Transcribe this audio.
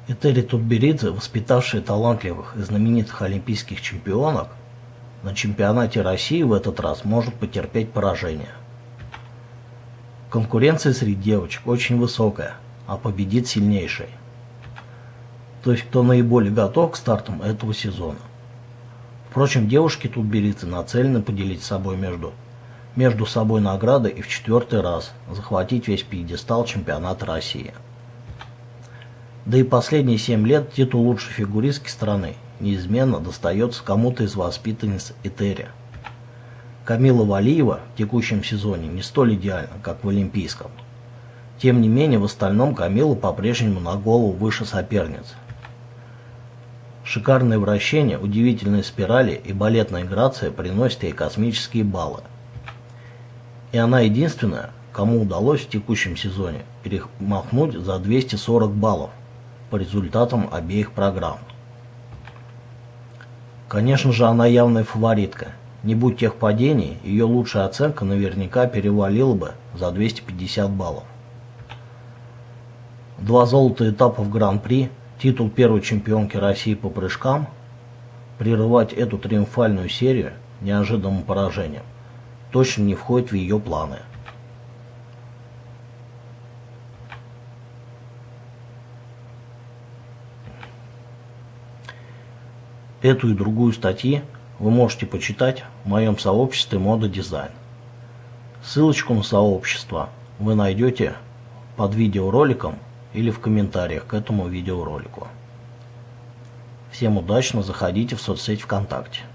Этери Тутберидзе, воспитавшая талантливых и знаменитых олимпийских чемпионок, на чемпионате России в этот раз может потерпеть поражение. Конкуренция среди девочек очень высокая, а победит сильнейший. То есть кто наиболее готов к стартам этого сезона. Впрочем, девушки Тутберидзе нацелены поделить между собой награды и в 4-й раз захватить весь пьедестал чемпионата России. Да и последние 7 лет титул лучшей фигуристки страны неизменно достается кому-то из воспитанниц Этери. Камила Валиева в текущем сезоне не столь идеальна, как в олимпийском. Тем не менее, в остальном Камила по-прежнему на голову выше соперниц. Шикарные вращения, удивительные спирали и балетная грация приносят ей космические баллы. И она единственная, кому удалось в текущем сезоне перемахнуть за 240 баллов по результатам обеих программ. Конечно же, она явная фаворитка. Не будь тех падений, ее лучшая оценка наверняка перевалила бы за 250 баллов. 2 золотых этапа в Гран-при, титул первой чемпионки России по прыжкам, прерывать эту триумфальную серию неожиданным поражением точно не входит в ее планы. Эту и другую статьи вы можете почитать в моем сообществе Мода Дизайн. Ссылочку на сообщество вы найдете под видеороликом или в комментариях к этому видеоролику. Всем удачно, заходите в соцсеть ВКонтакте.